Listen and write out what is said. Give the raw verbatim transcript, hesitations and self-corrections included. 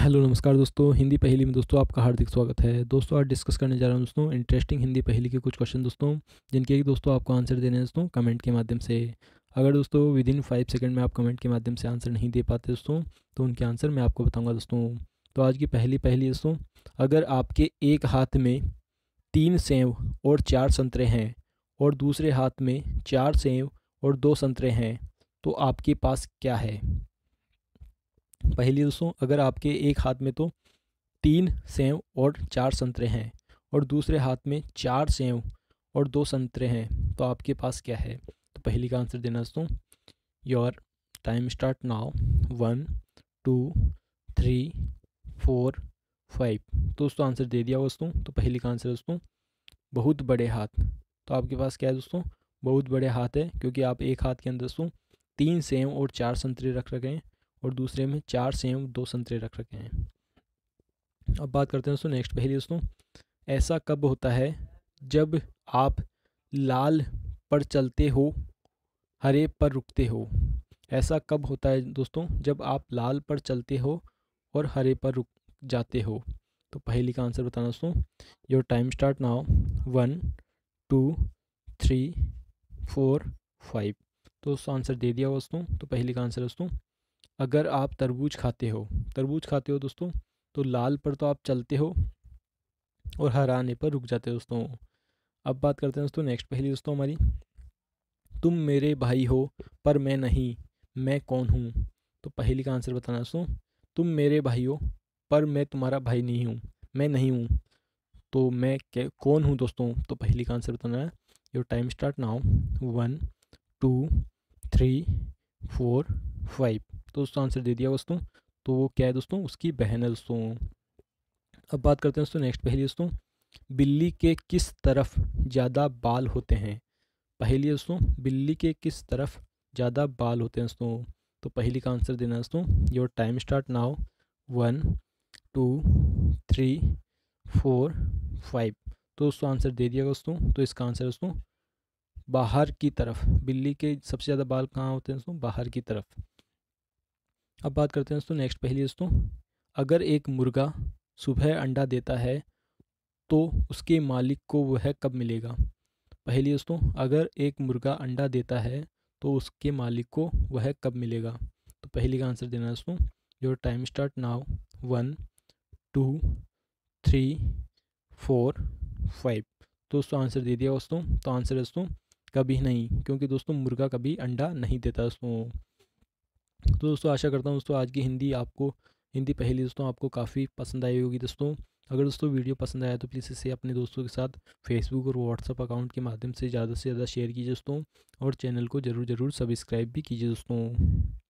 Hello नमस्कार दोस्तों, हिंदी पहेली में दोस्तों आपका हार्दिक स्वागत है। दोस्तों आज डिस्कस करने जा रहा हूँ दोस्तों इंटरेस्टिंग हिंदी पहेली के कुछ क्वेश्चन दोस्तों, जिनके कि दोस्तों आपको आंसर देने हैं दोस्तों कमेंट के माध्यम से। अगर दोस्तों विद इन फाइव सेकंड में आप कमेंट के माध्यम से आंसर नहीं दे पाते दोस्तों, तो उनके आंसर मैं आपको बताऊँगा दोस्तों। तो आज की पहली पहेली दोस्तों, अगर आपके एक हाथ में तीन सेव और चार संतरे हैं और दूसरे हाथ में चार सेव और दो संतरे हैं, तो आपके पास क्या है? पहेली दोस्तों, अगर आपके एक हाथ में तो तीन सेव और चार संतरे हैं और दूसरे हाथ में चार सेव और दो संतरे हैं, तो आपके पास क्या है? तो पहेली का आंसर देना दोस्तों। Your time start now. One, two, three, four, five. तो दोस्तों आंसर दे दिया दोस्तों। तो पहेली का आंसर दोस्तों बहुत बड़े हाथ। तो आपके पास क्या है दोस्तों? बहुत बड़े हाथ है, क्योंकि आप एक हाथ के अंदर दोस्तों तीन सेव और चार संतरे रख रखे हैं और दूसरे में चार सेव दो संतरे रख रखे हैं। अब बात करते हैं दोस्तों नेक्स्ट पहेली दोस्तों। ऐसा कब होता है जब आप लाल पर चलते हो, हरे पर रुकते हो? ऐसा कब होता है दोस्तों जब आप लाल पर चलते हो और हरे पर रुक जाते हो? तो पहेली का आंसर बताना दोस्तों। Your time start now. One, two, three, four, five. तो दोस्तों आंसर दे दिया दोस्तों। तो पहेली का आंसर दोस्तों, अगर आप तरबूज खाते हो तरबूज खाते हो दोस्तों, तो लाल पर तो आप चलते हो और हरा आने पर रुक जाते हो दोस्तों। अब बात करते हैं दोस्तों नेक्स्ट पहेली दोस्तों हमारी। तुम मेरे भाई हो पर मैं नहीं, मैं कौन हूँ? तो पहेली का आंसर बताना दोस्तों। तुम मेरे भाई हो पर मैं तुम्हारा भाई नहीं हूँ, मैं नहीं हूँ, तो मैं क्या कौन हूँ दोस्तों? तो पहेली का आंसर बताना है। Your time start now. One, two, three, four, five. तो दोस्तों आंसर दे दिया दोस्तों। तो वो क्या है दोस्तों? उसकी बहन है दोस्तों। अब बात करते हैं दोस्तों नेक्स्ट पहेली दोस्तों। बिल्ली के किस तरफ ज़्यादा बाल होते हैं? पहेली है दोस्तों, बिल्ली के किस तरफ ज़्यादा बाल होते हैं दोस्तों? तो पहेली का आंसर देना है दोस्तों। Your time start now. One, two, three, four, five. तो दोस्तों आंसर दे दिया दोस्तों। तो इसका आंसर दोस्तों बाहर की तरफ। बिल्ली के सबसे ज़्यादा बाल कहाँ होते हैं दोस्तों? बाहर की तरफ। अब बात करते हैं दोस्तों नेक्स्ट पहेली दोस्तों। अगर एक मुर्गा सुबह अंडा देता है, तो उसके मालिक को वह कब मिलेगा? पहेली दोस्तों, अगर एक मुर्गा अंडा देता है तो उसके मालिक को वह कब मिलेगा? तो पहेली का आंसर देना दोस्तों। Your time start now. One, two, three, four, five. तो दोस्तों आंसर दे दिया दोस्तों। तो आंसर दोस्तों कभी नहीं, क्योंकि दोस्तों मुर्गा कभी अंडा नहीं देता दोस्तों। तो दोस्तों आशा करता हूँ दोस्तों आज की हिंदी आपको हिंदी पहेली दोस्तों आपको काफ़ी पसंद आई होगी दोस्तों। अगर दोस्तों वीडियो पसंद आया तो प्लीज़ इसे अपने दोस्तों के साथ फेसबुक और व्हाट्सअप अकाउंट के माध्यम से ज़्यादा से ज़्यादा शेयर कीजिए दोस्तों, और चैनल को ज़रूर ज़रूर सब्सक्राइब भी कीजिए दोस्तों।